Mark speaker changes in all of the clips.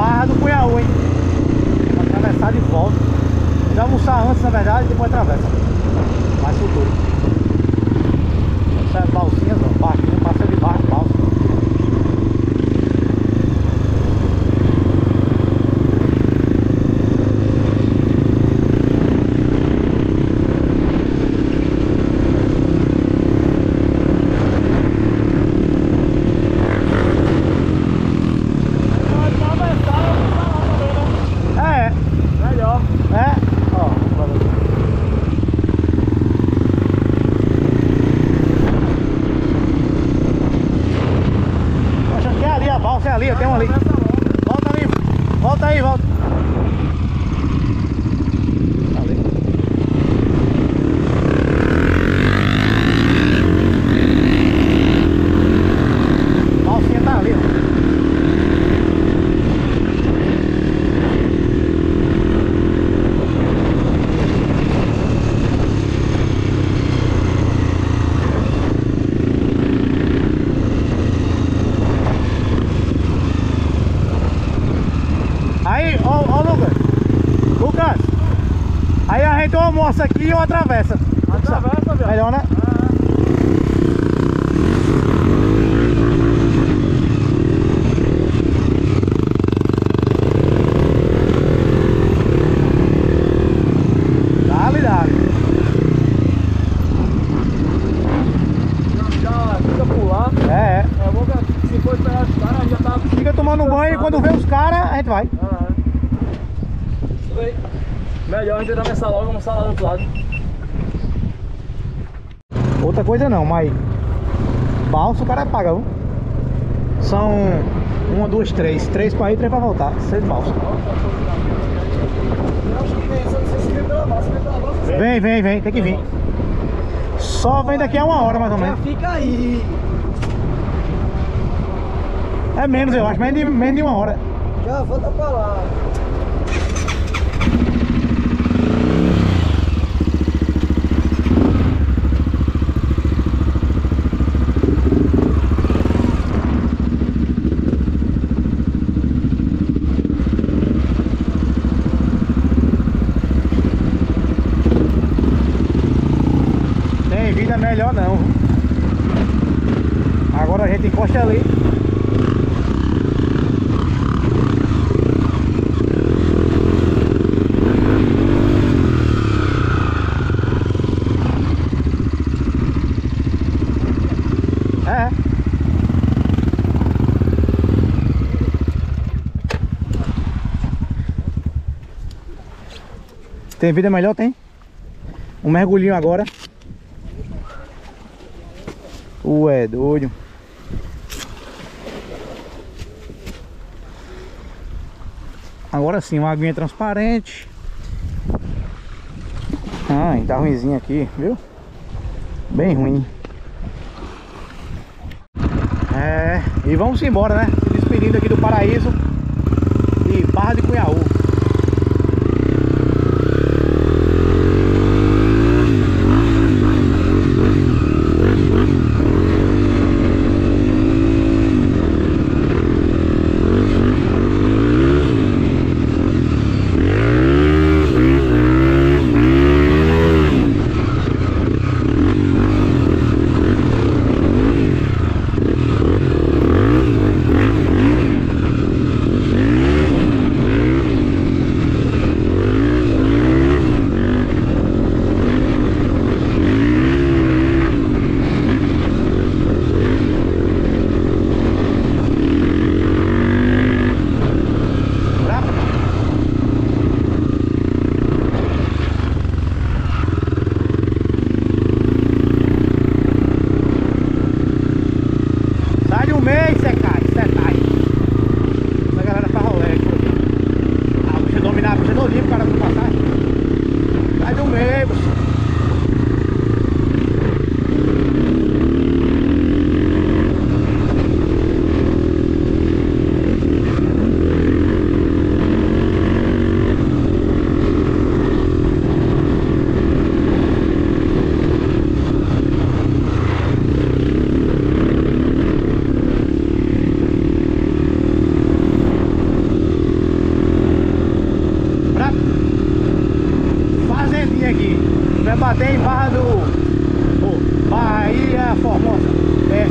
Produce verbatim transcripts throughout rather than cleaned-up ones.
Speaker 1: Barra do Cunhaú, hein? Pra atravessar de volta. Vou almoçar antes, na verdade, e depois atravessa. Mais futuro. Essas balsinhas, ó, baixinho, passa de barra, balsa. Ali, tem um ali. Volta ali, volta aí, volta. Ali. A balsinha tá ali, ó. Aí, ó, ó, Lucas. Lucas. Aí a gente almoça aqui e eu atravessa.
Speaker 2: Atravessa, velho.
Speaker 1: Melhor, né? Dale, dale.
Speaker 2: Já fica por lá.
Speaker 1: É, é.
Speaker 2: É bom que se for esperar os caras, já tá.
Speaker 1: Fica tomando banho e quando vê os caras, a gente vai.
Speaker 2: Ah, é. Melhor a gente atravessar logo, almoçar lá do outro lado.
Speaker 1: Outra coisa não, mas balsa o cara paga, viu? São uma, duas, três. Três pra ir, três pra voltar. Seis balsas. Vem, vem, vem, tem que vir. Só vem daqui a uma hora mais ou menos.
Speaker 2: Já fica aí.
Speaker 1: É menos, eu acho, menos de, menos de uma hora.
Speaker 2: Já volta pra lá.
Speaker 1: Tem vida melhor não. Agora a gente encosta ali. É. Tem vida melhor? Tem. Um mergulhinho agora. Ué, doido. Agora sim, uma aguinha transparente. Ai, tá ruimzinho aqui, viu? Bem ruim. É, e vamos embora, né? Se despedindo aqui do paraíso de Barra de Cunhaú. Obrigado. Oh, Bahia Formosa. É.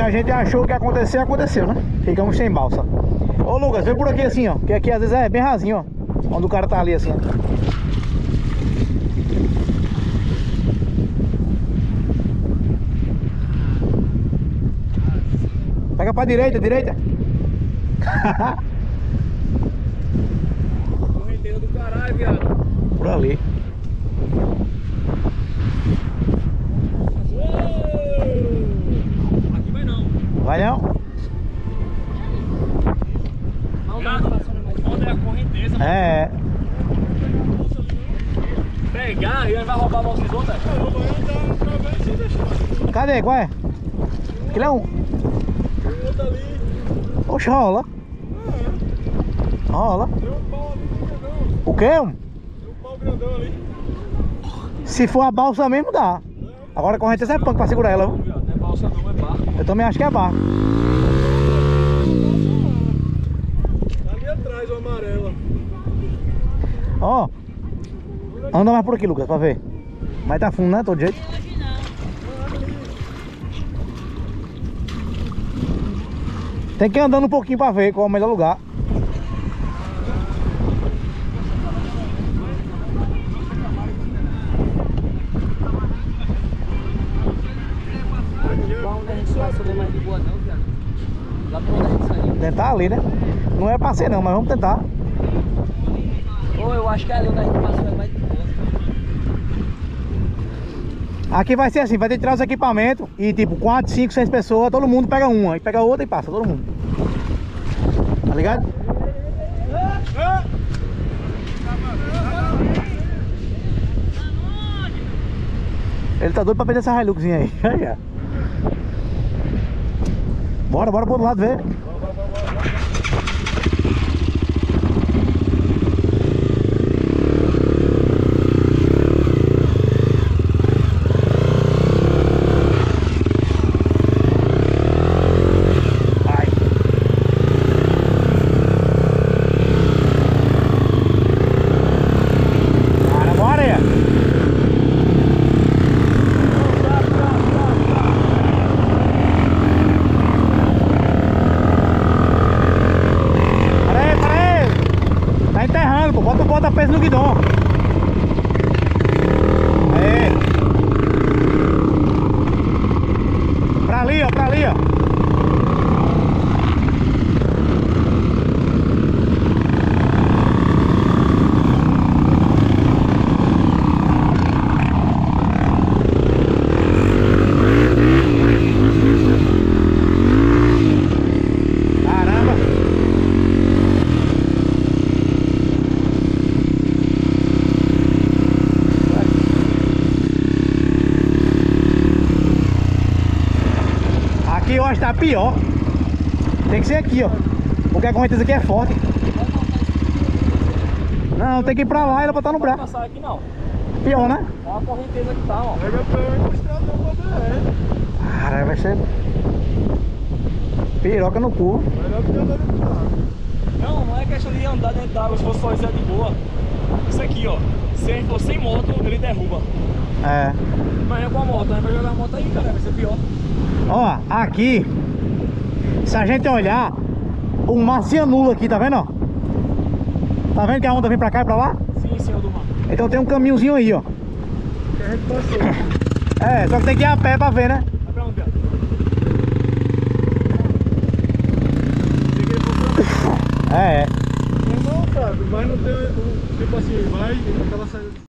Speaker 1: a gente achou que ia acontecer, aconteceu, né? Ficamos sem balsa. Ô Lucas, vem por aqui assim, ó. Que aqui às vezes é bem rasinho, ó. Onde o cara tá ali assim, ó. Pega pra direita, direita.
Speaker 2: Correnteira do caralho, viado.
Speaker 1: Por ali.
Speaker 2: Aqui vai não.
Speaker 1: Vai não?
Speaker 2: Onde é a correnteza?
Speaker 1: É.
Speaker 2: Pegar e ele vai roubar vocês outras?
Speaker 1: Cadê? Qual é? Aquele é um. Oxe, rola. Rola. O quê? Se for a balsa mesmo, dá. Agora a correnteza é punk pra segurar ela, viu?
Speaker 2: Não é balsa não, é barco.
Speaker 1: Eu também acho que é barco.
Speaker 2: Ali atrás, o amarelo.
Speaker 1: Ó. Anda mais por aqui, Lucas, pra ver. Mas tá fundo, né? Todo jeito. Tem que ir andando um pouquinho pra ver qual é o melhor lugar.
Speaker 2: Lá onde a gente passou não é mais de boa não, viado. Lá pra onde a gente saiu.
Speaker 1: Tentar ali, né? Não é passeio não, mas vamos tentar.
Speaker 2: Ô, eu acho que ali onde a gente passou é mais de boa.
Speaker 1: Aqui vai ser assim, vai ter que tirar os equipamentos e tipo quatro, cinco, seis pessoas, todo mundo pega uma, e pega outra e passa, todo mundo. Tá ligado? Ele tá doido pra perder essa Hiluxzinha aí. Já, já. Bora, bora pro outro lado ver. Bota peso no guidão. Aê. Pra ali, ó, pra ali, ó. Aqui eu acho que tá pior. Tem que ser aqui, ó. Porque a correnteza aqui é forte. Não, tem que ir pra lá e ela botar no braço.
Speaker 2: Não vai passar aqui não.
Speaker 1: Pior, né?
Speaker 2: Olha a correnteza que tá, ó.
Speaker 1: Caralho, vai ser piroca no cu.
Speaker 2: Não, não é questão de andar dentro d'água, se fosse só isso é de boa. Isso aqui, ó. Se a gente for sem moto, ele derruba.
Speaker 1: É.
Speaker 2: Mas é com a moto, a gente vai jogar a moto aí, cara, vai ser pior.
Speaker 1: Ó, aqui, se a gente olhar, o mar se anula aqui, tá vendo, ó? Tá vendo que a onda vem pra cá e pra lá?
Speaker 2: Sim, senhor do mar.
Speaker 1: Então tem um caminhozinho aí, ó.
Speaker 2: Que a gente passou.
Speaker 1: É, só que tem que ir a pé pra ver, né?
Speaker 2: Vai pra onde, viado?
Speaker 1: É, é.